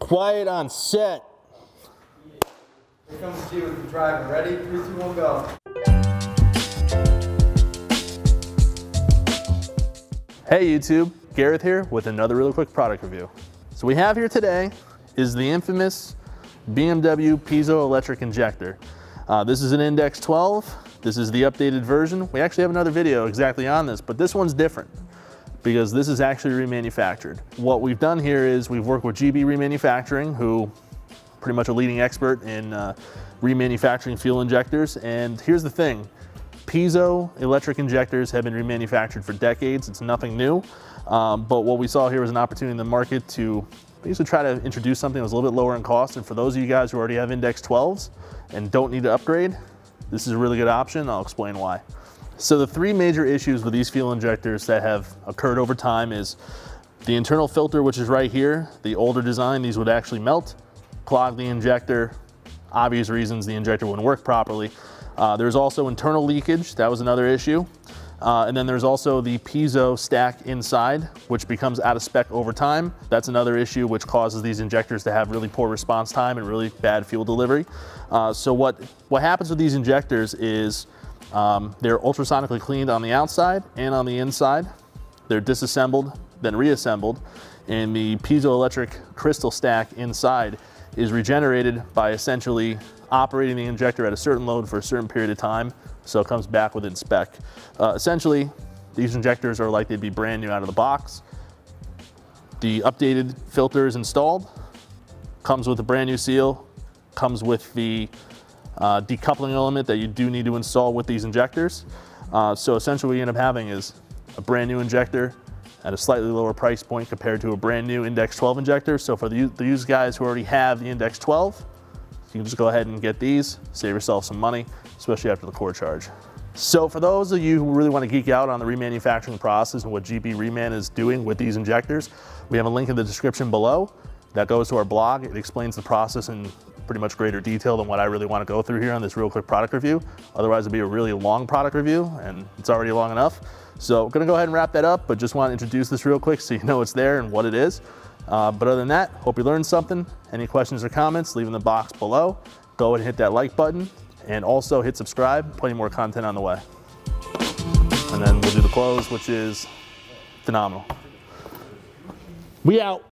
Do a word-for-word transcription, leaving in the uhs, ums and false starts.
Quiet on set. Here comes G with the driver. Ready? Three, two, one, go. Hey YouTube, Gareth here with another really quick product review. So we have here today is the infamous B M W piezoelectric injector. Uh, this is an Index twelve. This is the updated version. We actually have another video exactly on this, but this one's different because this is actually remanufactured. What we've done here is we've worked with G B Remanufacturing, who pretty much a leading expert in uh, remanufacturing fuel injectors. And here's the thing, piezoelectric injectors have been remanufactured for decades. It's nothing new. Um, but what we saw here was an opportunity in the market to basically try to introduce something that was a little bit lower in cost. And for those of you guys who already have Index twelves and don't need to upgrade, this is a really good option. I'll explain why. So the three major issues with these fuel injectors that have occurred over time is the internal filter, which is right here. The older design, these would actually melt, clog the injector. Obvious reasons the injector wouldn't work properly. Uh, there's also internal leakage. That was another issue. Uh, and then there's also the piezo stack inside, which becomes out of spec over time. That's another issue which causes these injectors to have really poor response time and really bad fuel delivery. Uh, so what, what happens with these injectors is um, they're ultrasonically cleaned on the outside and on the inside. They're disassembled, then reassembled, and the piezoelectric crystal stack inside is regenerated by essentially operating the injector at a certain load for a certain period of time, so it comes back within spec. Uh, essentially, these injectors are like they'd be brand new out of the box. The updated filter is installed, comes with a brand new seal, comes with the uh, decoupling element that you do need to install with these injectors. Uh, so essentially what you end up having is a brand new injector at a slightly lower price point compared to a brand new Index twelve injector. So for the, the use guys who already have the Index twelve, you can just go ahead and get these, save yourself some money, especially after the core charge. So for those of you who really want to geek out on the remanufacturing process and what G B Reman is doing with these injectors, we have a link in the description below that goes to our blog. It explains the process in pretty much greater detail than what I really want to go through here on this real quick product review. Otherwise it'd be a really long product review, and it's already long enough. So I'm gonna go ahead and wrap that up, but just want to introduce this real quick so you know it's there and what it is. Uh, but other than that, hope you learned something. Any questions or comments, leave in the box below. Go ahead and hit that like button, and also hit subscribe. Plenty more content on the way. And then we'll do the close, which is phenomenal. We out.